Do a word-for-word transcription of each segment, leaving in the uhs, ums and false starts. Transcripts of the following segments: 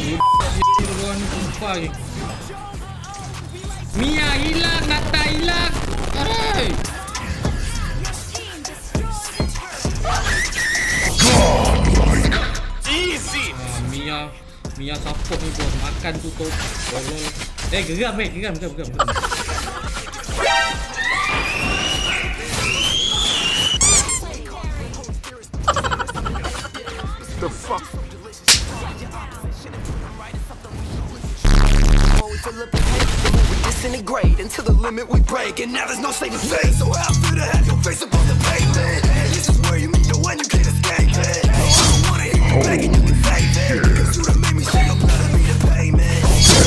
Bukan lupa lagi. Mia hilang, Nata hilang. Arai. Easy. Ah, Mia, Mia support ni bos. Makan tutup. Tolol. Eh, geram eh, geram, geram, geram. geram. The fuck? Disintegrate until the limit we break, and now there's no saving face. So how to have your face upon the pavement? This is where you meet the one you can't escape it. I don't wanna hear you begging, you can save it. Cause you done made me shake up, let me the payment.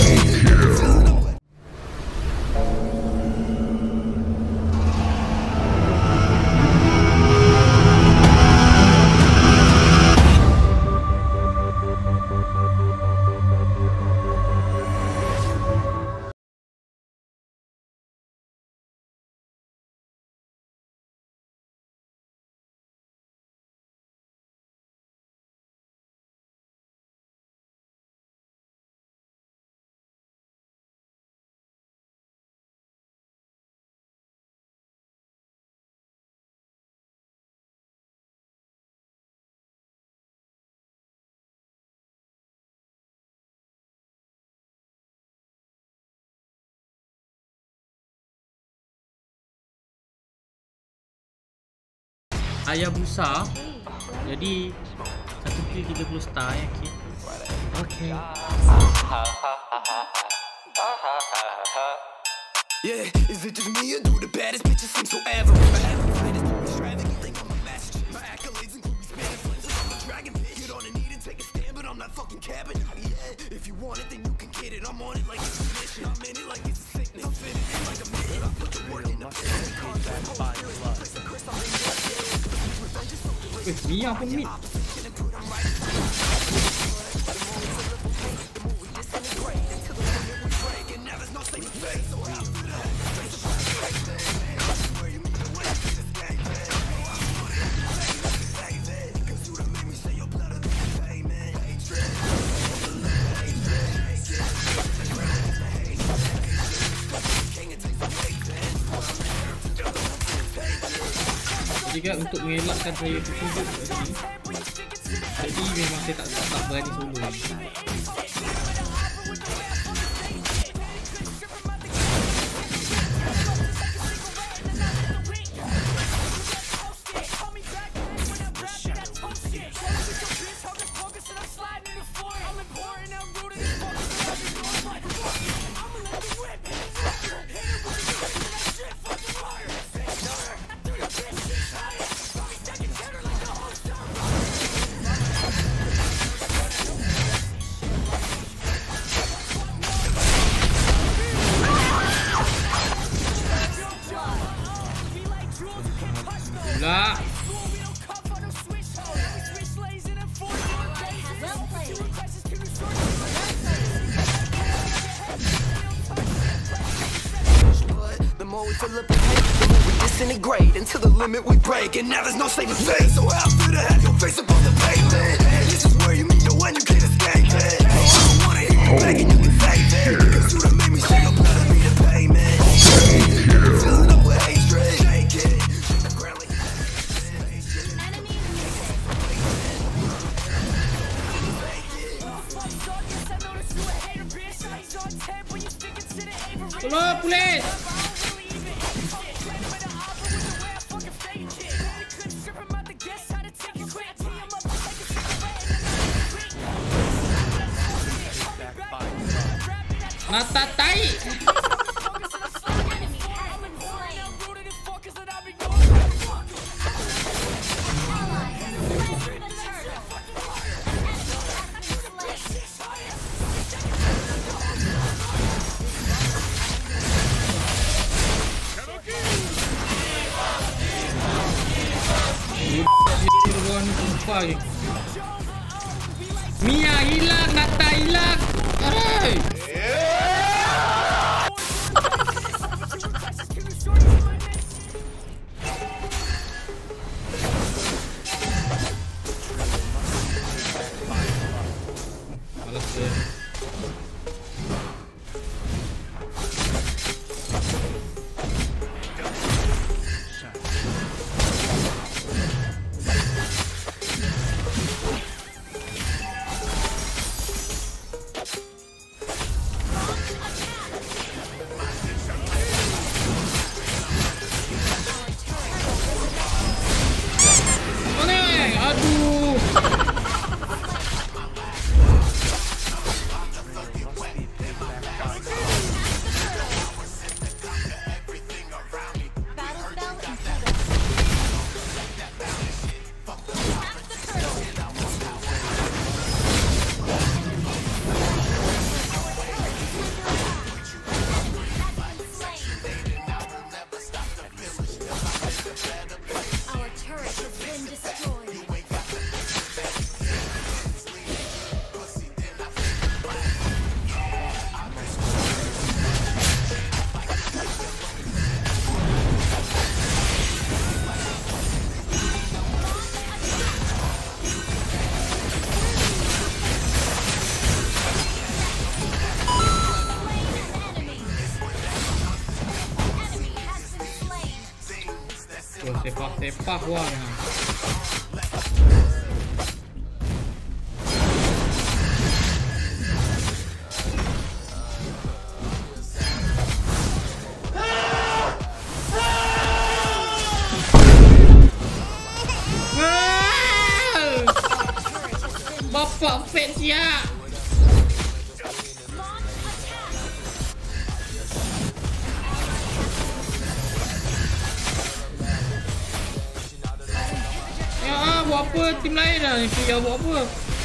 Hayabusa. Jadi satu kill tiga puluh star ya. Okay. Okay. Yeah, is it just me or do the baddest bitches seem so average? My accolades include me spanning flames like I'm a dragon bitch. Get on a knee and take a stand, but I'm not fucking capping. Yeah, if you want it, then you can get it. I'm on it like it's a mission. I'm in it like it's a sickness. I'm fitting in like a mission. I put the work in the pit. Eh, Mia pun mid. Juga untuk mengelakkan saya terkejut tadi. Jadi memang saya tak, tak berani solo. Lah. The more we fill up the tank, the more we disintegrate until the limit we break, and now there's no saving face. So how to have your face upon the pavement? This is where you meet the one you can't escape it. I don't wanna hear you begging, you can save it. Cause you done made me shake up, let me the payment. Filling up with hatred, shake it. Tolong polis. Nata tai. Bukan lupa lagi. Mia hilang, Nata hilang. Arai. Malas deh. Tepah wang. Bapak fat siap. Ya, buat apa tim lain dah ni? Ya, buat apa?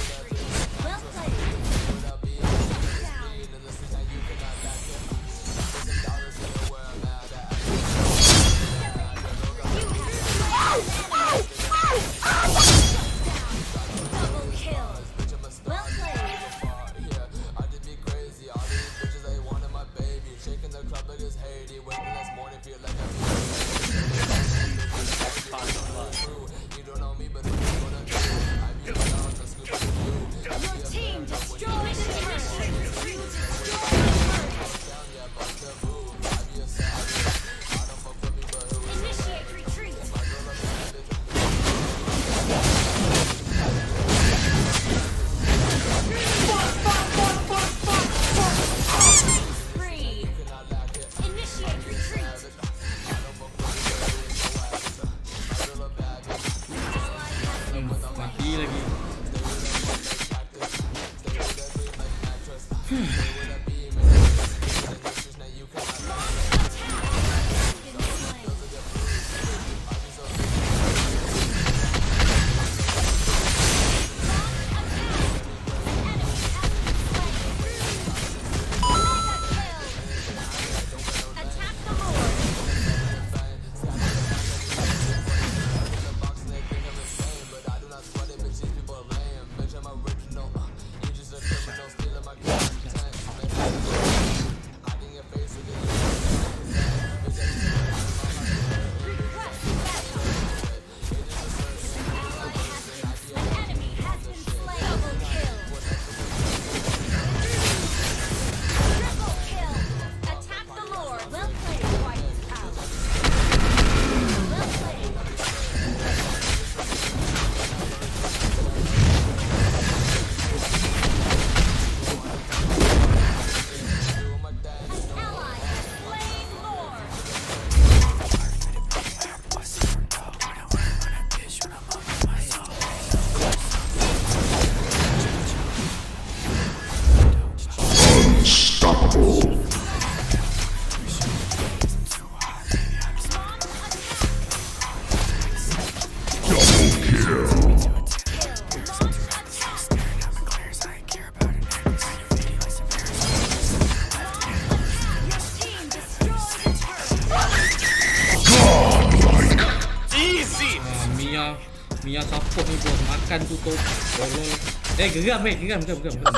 Mia support ni bos, makan tu tu tolol. Eh geram eh, geram geram geram geram.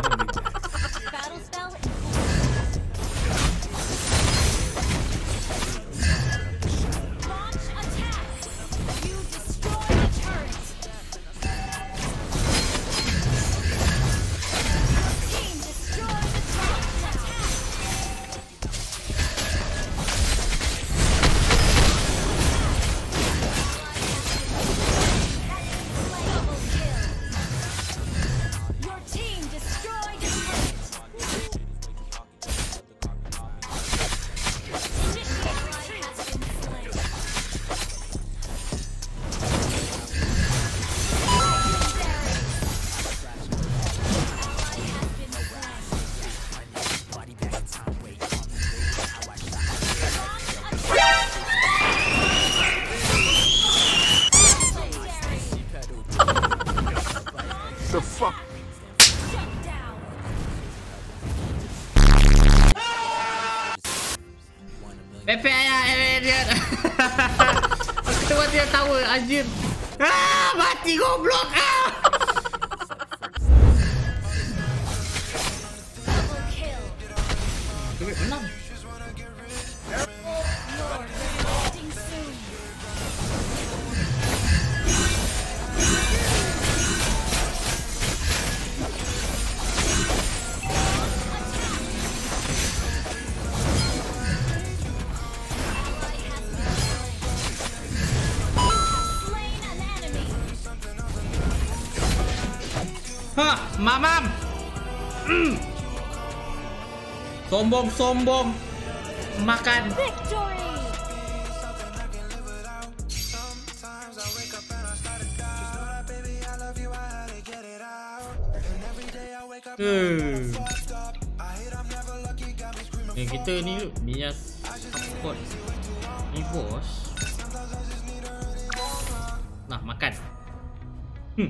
Pepe ayah, eh dia. Aku tengok dia tower Ajar. Ah, mati goblok ah. Duit menang. Ah, mamam. Mm. Sombong, sombong. Makan. Victory! Hmm. Eh, kita ni bias spot. Ni bos. Nah, makan. Hmm.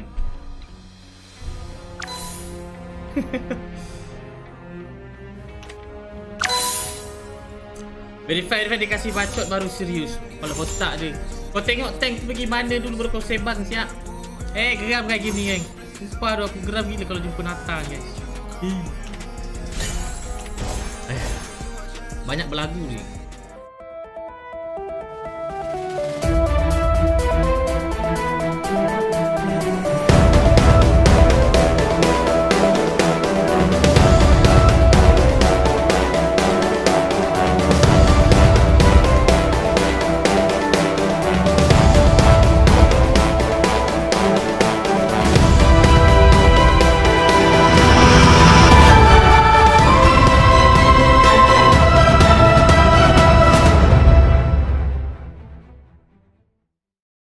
Verify, verify dia kasih bacot baru serius. Kalau otak dia. Kau tengok tank tu pergi mana dulu baru kau sebang siap. Eh, geram kayak gini kan. Sumpah tu aku geram gila kalau jumpa Nathan guys. Eh, banyak berlagu ni.